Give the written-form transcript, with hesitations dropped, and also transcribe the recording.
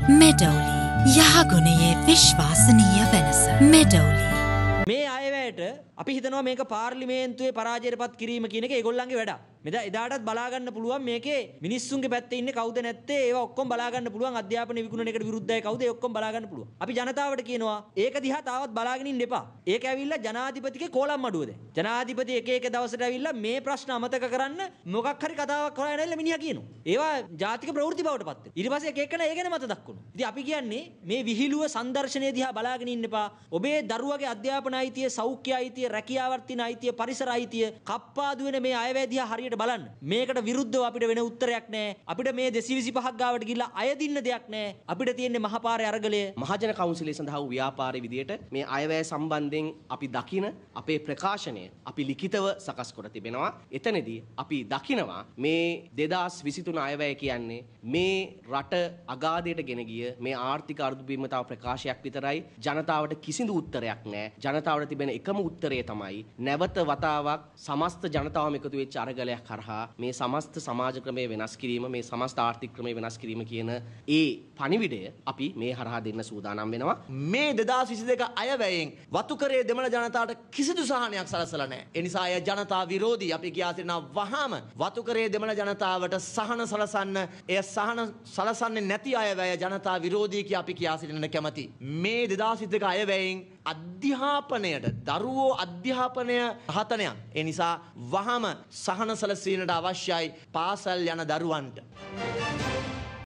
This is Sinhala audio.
මෙඩෝලි යහගුණයේ විශ්වාසනීය වෙනස. මෙඩෝලි මේ අයවැයට අපි හිතනවා මේක පාර්ලිමේන්තුවේ පරාජයටපත් කිරීම කියන එක ඒගොල්ලන්ගේ වැඩක්. මෙදා එදාටත් බලා ගන්න පුළුවන් මේකේ මිනිස්සුන්ගේ පැත්තේ ඉන්නේ කවුද නැත්තේ ඒවා ඔක්කොම බලා ගන්න පුළුවන්. අධ්‍යාපන විකුණන එකට විරුද්ධයි කවුද ඒ ඔක්කොම බලා ගන්න පුළුවන්. අපි ජනතාවට කියනවා ඒක දිහා තාවත් බලාගෙන ඉන්න එපා. ඒක ඇවිල්ලා ජනාධිපතිගේ කෝලම් මඩුව දැන්. ජනාධිපති එක දවසට ඇවිල්ලා මේ ප්‍රශ්න අමතක කරන්න මොකක් හරි කතාවක් කරගෙන ඇවිල්ලා මිනිහා කියනවා. ඒවා ජාතික ප්‍රවෘත්ති බවට පත් වෙනවා. ඊට පස්සේ එක එකන ඒ ගැන මත දක්වනවා. ඉතින් අපි කියන්නේ මේ විහිළුව සංදර්ශනයේ දිහා බලාගෙන ඉන්න එපා. ඔබේ දරුවගේ අධ්‍යාපන අයිතිය, සෞඛ්‍ය අයිතිය, රැකියාවර්තින අයිතිය, පරිසර අයිතිය කප්පාදු වෙන මේ අයවැය දිහා හරියට බලන්න. මේකට විරුද්ධව අපිට වෙන උත්තරයක් නැහැ. අපිට මේ 225ක් ගාවට ගිහිල්ලා අය දින්න දෙයක් නැහැ. අපිට තියෙන්නේ මහපාරේ අරගලය. මහජන කවුන්සිලේ සඳහා වූ ව්‍යාපාරයේ විදියට මේ අයවැය සම්බන්ධයෙන් අපි දකින අපේ ප්‍රකාශනය අපි ලිඛිතව සකස් කර තිබෙනවා. එතනදී අපි දකිනවා මේ 2023 අයවැය කියන්නේ මේ රට අගාධයට ගෙන ගිය මේ ආර්ථික අර්බුදීමතාව ප්‍රකාශයක් විතරයි. ජනතාවට කිසිදු උත්තරයක් නැහැ. ජනතාවට තිබෙන එකම උත්තරය තමයි නැවත වතාවක් සමස්ත ජනතාවම එකතු වෙච්ච අරගලයක් කරහා මේ සමස්ත සමාජ ක්‍රමය වෙනස් කිරීම, මේ සමස්ත ආර්ථික ක්‍රමය වෙනස් කිරීම කියන ඒ පණිවිඩය අපි මේ හරහා දෙන්න සූදානම් වෙනවා. මේ 2022 අයවැයෙන් වතුකරයේ දෙමළ ජනතාවට කිසිදු සහනයක් සලසලා නැහැ. ඒ නිසා අය ජනතා විරෝධී. අපි කියා සිටිනවා වහාම වතුකරයේ දෙමළ ජනතාවට සහන සලසන්න, එය සහන සලසන්නේ නැති අයවැය ජනතා විරෝධී කියා අපි කියා සිටින්න කැමැති. මේ 2022 අයවැයෙන් අධ්‍යාපනයට දරුවෝ අධ්‍යාපනය ඝාතනයක්. ඒ නිසා වහම සහන සැලසීමට අවශ්‍යයි පාසල් යන දරුවන්ට.